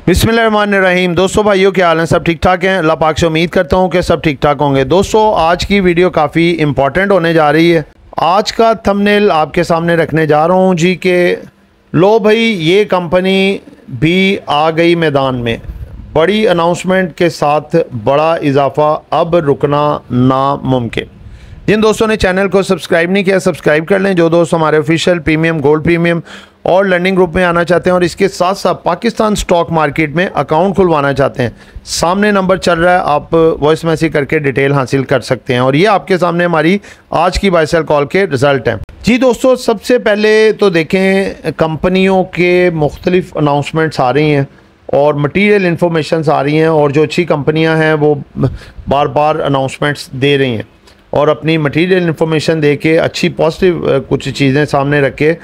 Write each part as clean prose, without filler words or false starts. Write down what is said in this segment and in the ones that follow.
बिस्मिल्लाहिर्रहमानिर्रहीम। दोस्तों भाइयों क्या हाल है, सब ठीक ठाक हैं। अल्लाह पाक से उम्मीद करता हूं कि सब ठीक ठाक होंगे। दोस्तों आज की वीडियो काफ़ी इम्पॉर्टेंट होने जा रही है। आज का थंबनेल आपके सामने रखने जा रहा हूं जी कि लो भाई ये कंपनी भी आ गई मैदान में, बड़ी अनाउंसमेंट के साथ बड़ा इजाफा, अब रुकना नामुमकिन। जिन दोस्तों ने चैनल को सब्सक्राइब नहीं किया सब्सक्राइब कर लें। जो दोस्त हमारे ऑफिशियल प्रीमियम, गोल्ड प्रीमियम और लर्निंग ग्रुप में आना चाहते हैं और इसके साथ साथ पाकिस्तान स्टॉक मार्केट में अकाउंट खुलवाना चाहते हैं, सामने नंबर चल रहा है, आप वॉइस मैसेज करके डिटेल हासिल कर सकते हैं। और ये आपके सामने हमारी आज की बाय सेल कॉल के रिजल्ट हैं। जी दोस्तों, सबसे पहले तो देखें कंपनियों के मुख्तलिफ अनाउंसमेंट्स आ रही हैं और मटीरियल इन्फॉर्मेशन आ रही हैं, और जो अच्छी कंपनियां हैं वो बार बार अनाउंसमेंट्स दे रही हैं और अपनी मटेरियल इन्फॉर्मेशन दे के अच्छी पॉजिटिव कुछ चीज़ें सामने रख के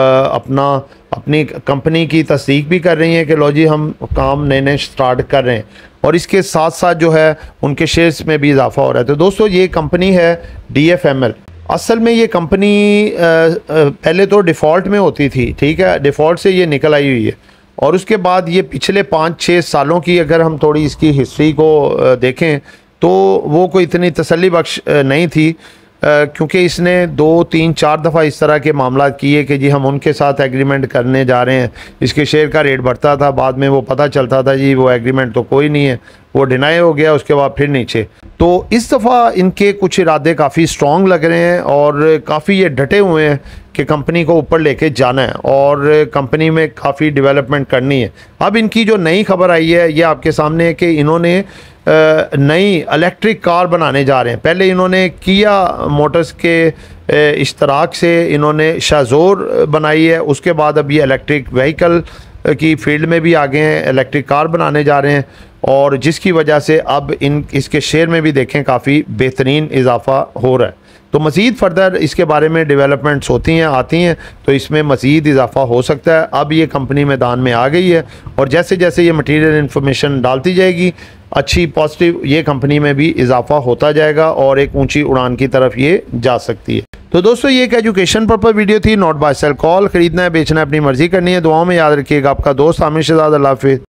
अपनी कंपनी की तस्दीक भी कर रही हैं कि लो जी हम काम नए नए स्टार्ट कर रहे हैं, और इसके साथ साथ जो है उनके शेयर्स में भी इजाफा हो रहा है। तो दोस्तों ये कंपनी है DFML। असल में ये कंपनी पहले तो डिफ़ॉल्ट में होती थी, ठीक है, डिफ़ॉल्ट से ये निकल आई हुई है, और उसके बाद ये पिछले 5-6 सालों की अगर हम थोड़ी इसकी हिस्ट्री को देखें तो वो कोई इतनी तसल्ली बख्श नहीं थी, क्योंकि इसने 2-3-4 दफ़ा इस तरह के मामला किए कि जी हम उनके साथ एग्रीमेंट करने जा रहे हैं, इसके शेयर का रेट बढ़ता था, बाद में वो पता चलता था जी वो एग्रीमेंट तो कोई नहीं है, वो डिनाई हो गया, उसके बाद फिर नीचे। तो इस दफ़ा इनके कुछ इरादे काफ़ी स्ट्रॉन्ग लग रहे हैं और काफ़ी ये डटे हुए हैं कि कंपनी को ऊपर लेके जाना है और कंपनी में काफ़ी डेवलपमेंट करनी है। अब इनकी जो नई खबर आई है ये आपके सामने है कि इन्होंने नई इलेक्ट्रिक कार बनाने जा रहे हैं। पहले इन्होंने किया मोटर्स के इश्तराक से इन्होंने शाज़ोर बनाई है, उसके बाद अब ये इलेक्ट्रिक व्हीकल की फील्ड में भी आगे हैं, इलेक्ट्रिक कार बनाने जा रहे हैं, और जिसकी वजह से अब इसके शेयर में भी देखें काफ़ी बेहतरीन इजाफा हो रहा है। तो मज़ीद फर्दर इसके बारे में डेवलपमेंट्स आती हैं तो इसमें मज़ीद इजाफा हो सकता है। अब ये कंपनी मैदान में आ गई है और जैसे जैसे ये मटीरियल इन्फॉर्मेशन डालती जाएगी अच्छी पॉजिटिव ये कंपनी में भी इजाफा होता जाएगा और एक ऊंची उड़ान की तरफ ये जा सकती है। तो दोस्तों ये एक एजुकेशन पर्पज़ वीडियो थी, नॉट बाय सेल कॉल। खरीदना है बेचना है अपनी मर्ज़ी करनी है। दुआओं में याद रखिएगा। आपका दोस्त आमिर शहजाद। अल्लाह हाफ़िज़।